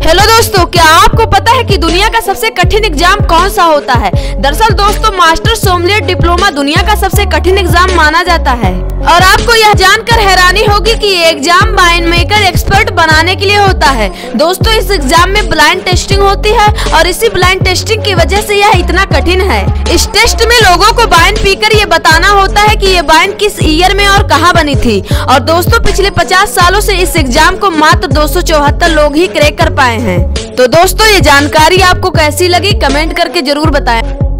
Hello दोस्तों, क्या आपको पता है कि दुनिया का सबसे कठिन एग्जाम कौन सा होता है? दरअसल दोस्तों, मास्टर सोमलियट डिप्लोमा दुनिया का सबसे कठिन एग्जाम माना जाता है। और आपको यह जानकर हैरानी होगी कि ये एग्जाम वाइन मेकर एक्सपर्ट बनाने के लिए होता है। दोस्तों, इस एग्जाम में ब्लाइंड टेस्टिंग होती है और इसी ब्लाइंड टेस्टिंग की वजह से यह इतना कठिन है। इस टेस्ट में लोगों को वाइन पीकर ये बताना होता है कि ये वाइन किस ईयर में और कहाँ बनी थी। और दोस्तों, पिछले 50 सालों से इस एग्जाम को मात्र 274 लोग ही क्रैक कर पाए हैं। तो दोस्तों, ये जानकारी आपको कैसी लगी कमेंट करके जरूर बताएं।